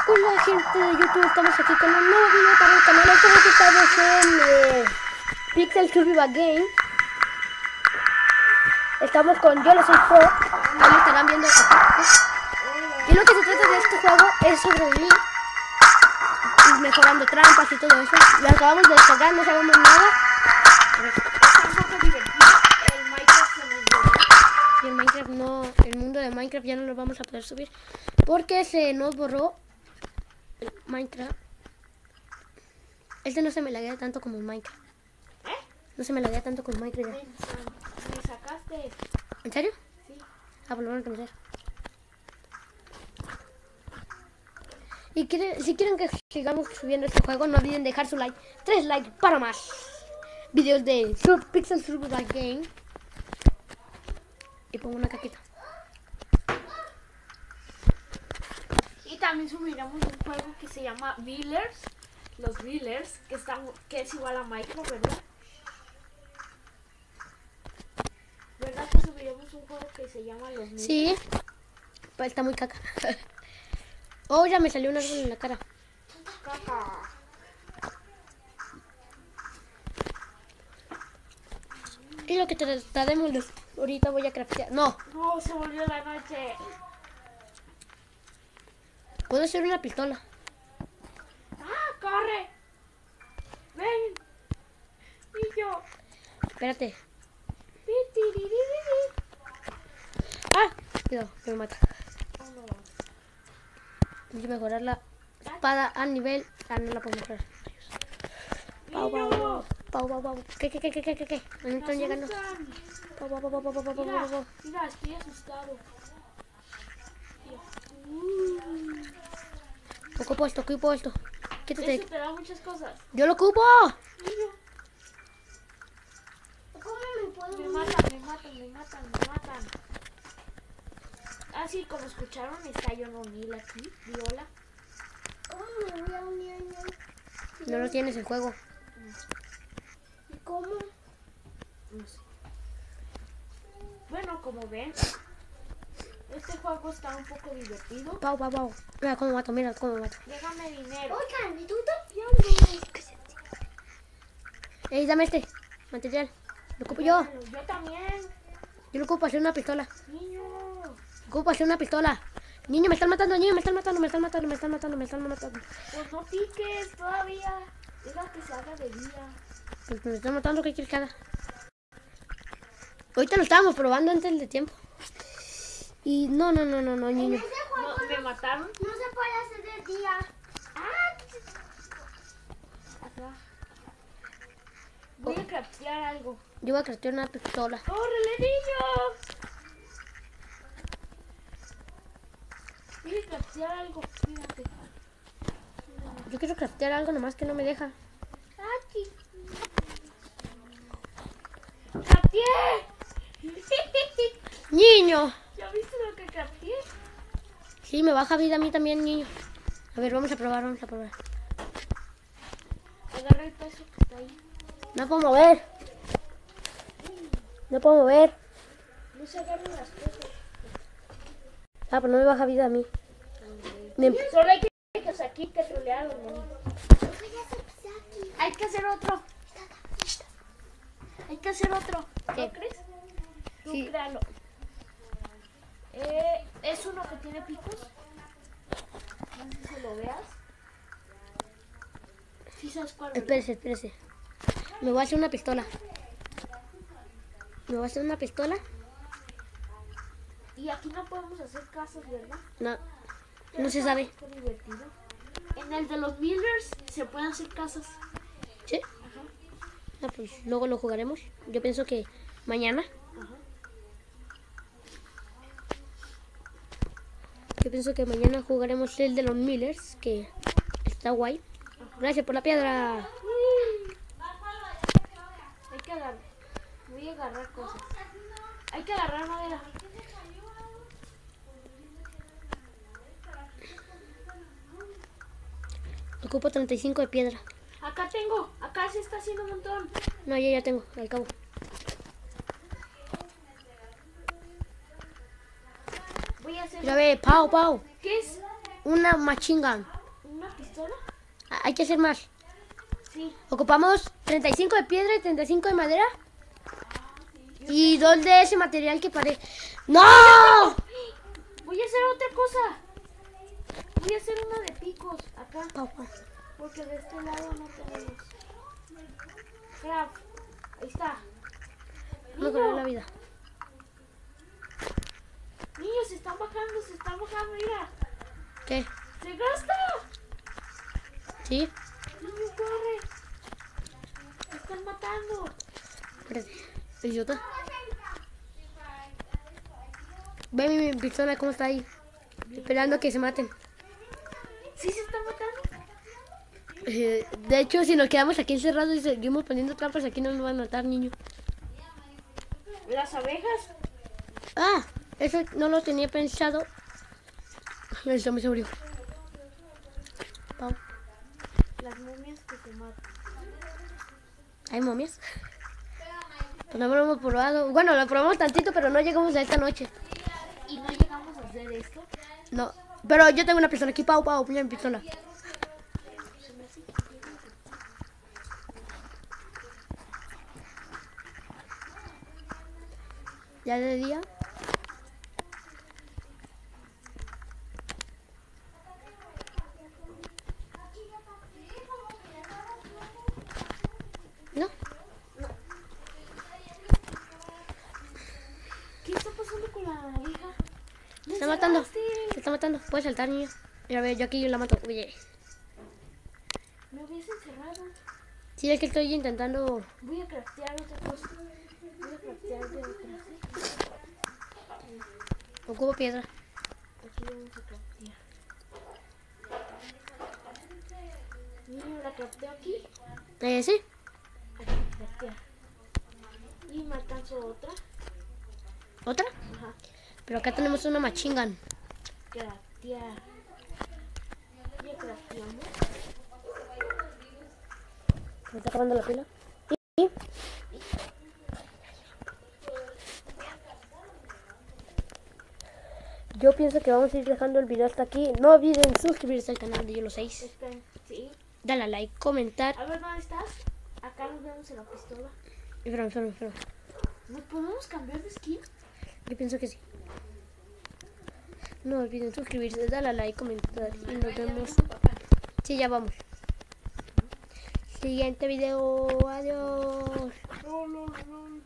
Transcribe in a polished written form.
Hola gente de YouTube, estamos aquí con un nuevo video para el canal. Esta vez estamos en Pixel Survival Game. Estamos con Yo lo soy Pro. Ahí lo estarán viendo aquí. Y lo que se trata de este juego es sobrevivir, mejorando trampas y todo eso. Lo acabamos de descargar, no sabemos nada. A ver. Está un poco divertido. El Minecraft se nos borró. Y el Minecraft no, el mundo de Minecraft ya no lo vamos a poder subir porque se nos borró el Minecraft. Este no se me laguea tanto como el Minecraft. No se me laguea tanto como el Minecraft. Me sacaste. ¿En serio? Sí. Ah, por lo menos conocer. Y si quieren que sigamos subiendo este juego, no olviden dejar su like. 3 likes para más videos de Pixel Survival Game. Y pongo una caquita. Y también subiremos un juego que se llama Builders. Los Builders, que es igual a Minecraft, ¿verdad? ¿Verdad que subiremos un juego que se llama Los Builders? Sí. Pues está muy caca. Oh, ya me salió un árbol en la cara. Caca. Y lo que trataremos ahorita voy a craftear. No, No, se volvió la noche. puedo hacer una pistola. ¡Ah, corre! ¡Ven! Y yo. Espérate. Pi, ti, ri, ri, ri, Ah, cuidado, que me mata. ri. Oh, no. Voy a mejorar la espada a nivel. Ah, no la puedo mejorar. Pau, pau, Niño. pau, pau, pau. ¿Qué? ¿Dónde Me están llegando? asustan. Pau, pau, pau, pau, pau, pau, pau, Mira, pau. mira, estoy asustado. Ocupo esto. Quítate. Eso te da muchas cosas. ¡Yo lo ocupo! Niño. Me matan. Así como escucharon, está John O'Neill aquí, Viola. No lo tienes el juego. ¿Y cómo? No sé. Bueno, como ven, este juego está un poco divertido. Pau, pau, pau. Mira cómo mato, Déjame dinero. Oigan, ¿tú también? Ey, dame este material. Lo ocupo yo. Yo también, Yo lo ocupo para hacer una pistola. niño. Ocupo para hacer una pistola. Niño, me están matando. Pues no piques todavía. Deja que se haga de día. Pues me están matando, ¿qué quieres que haga? Ahorita lo estábamos probando antes de tiempo. Y no, niño. Ese juego No, me mataron. no se puede hacer de día. Acá. Voy a craftear algo. Yo voy a craftear una pistola. ¡Córrele, niño! Voy a craftear algo. Fíjate. Yo quiero craftear algo, nomás que no me deja. Aquí. ¡Crafteé! ¡Niño! ¿Ya viste lo que crafteé? Sí, me baja vida a mí también, niño. A ver, vamos a probar. Agarra el peso que está ahí. No puedo mover. No se agarren las cosas. Ah, pues no me baja vida a mí. Solo hay que aquí que trolear a los monitos. Hay que hacer otro. ¿Qué? ¿No crees? Tú Sí. créalo. Es uno que tiene picos. No sé si lo veas. ¿Sí sabes cuál? ¿Verdad? Espérese. Me voy a hacer una pistola. Y aquí no podemos hacer casas, ¿verdad? No se sabe. Qué divertido. En el de los Builders se pueden hacer casas. ¿Sí? Ajá. Ah, pues luego lo jugaremos. Yo pienso que mañana. Ajá. Jugaremos el de los Millers, que está guay. Gracias por la piedra. Hay que agarrar. Voy a agarrar cosas. Hay que agarrar madera. Ocupo 35 de piedra. Acá tengo. Acá se está haciendo un montón. No, ya tengo, al cabo. Voy a hacer. Mira, ve, Pau. ¿Qué es? Una machine gun. pistola? Hay que hacer más. Sí. Ocupamos 35 de piedra y 35 de madera. Y 2 de ese material que parece... ¡No! Voy a hacer otra cosa. Voy a hacer una de picos acá. Porque de este lado no tenemos. Craft. Ahí está. No correr la vida. Niños, se están bajando, mira. ¿Qué? ¡Se gasta! ¿Sí? Niño, corre. Me están matando. Espérate. Idiota. Ve mi pistola cómo está ahí. Esperando a que se maten. ¿Sí se están matando? De hecho, si nos quedamos aquí encerrados y seguimos poniendo trampas, aquí no nos van a matar, niño. ¿Las abejas? Ah, eso no lo tenía pensado. El zombie se murió. Pau. Las momias que se matan. ¿Hay momias? Pues no lo hemos probado. Bueno, lo probamos tantito, pero no llegamos a esta noche. ¿Y no llegamos a hacer esto? No. Pero yo tengo una pistola aquí, Pau, mira mi pistola. Ya de día. ¿No? ¿Qué está pasando con la abeja? Se está matando. Se está matando. Puedes saltar, niño. Mira, ve, yo aquí la mato. Oye. Me habías encerrado. Sí, es que estoy intentando. Voy a craftear otra cosa. Voy a craftear de otras. Ocupo piedra. Aquí vamos a craftear. Niño, la crafteo aquí. Sí. Aquí, craftear. Y me alcanzo otra. ¿Otra? Ajá. Pero acá tenemos una machine gun. Craftear. Ya crafteamos. ¿Me está acabando la pila? ¿Sí? Yo pienso que vamos a ir dejando el video hasta aquí. No olviden suscribirse al canal de Yolo 6. Esperen, sí. Dale a like, comentar. A ver, ¿dónde estás? Acá nos vemos en la pistola. Espera. ¿Nos podemos cambiar de skin? Yo pienso que sí. No olviden suscribirse, dale a like, comentar y nos vemos. Sí, ya vamos. Siguiente video. Adiós. No.